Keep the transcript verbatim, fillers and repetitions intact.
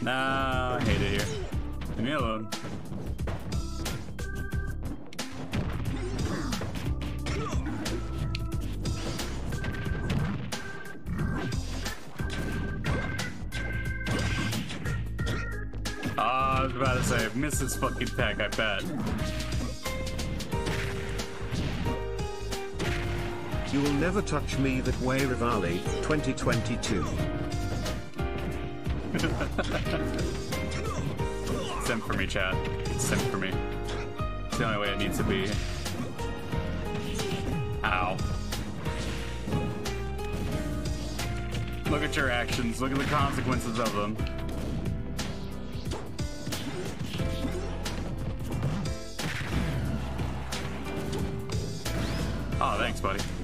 Nah, I hate it here. Leave me alone. Oh, I was about to say, miss this fucking tech, I bet. You will never touch me that way, Revali, twenty twenty-two. Simp for me, chat. Simp for me. It's the only way it needs to be. Ow. Look at your actions. Look at the consequences of them. Oh, thanks, buddy.